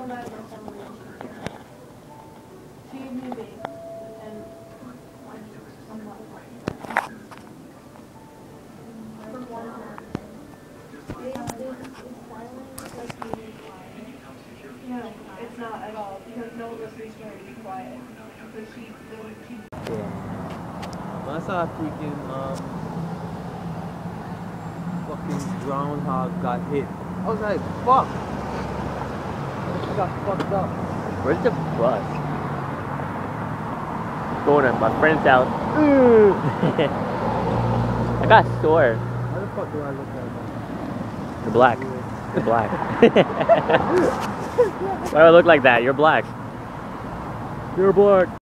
She gave me a base, and no, it's not at all, because no one was reaching her to be quiet. But she Yeah. When I saw a freaking fucking groundhog got hit, I was like, fuck! She got fucked up. Where's the bus? Going to my friend's house. I got sore. Why the fuck do I look like that? You're black. You're black. Why do I look like that? You're black. You're black.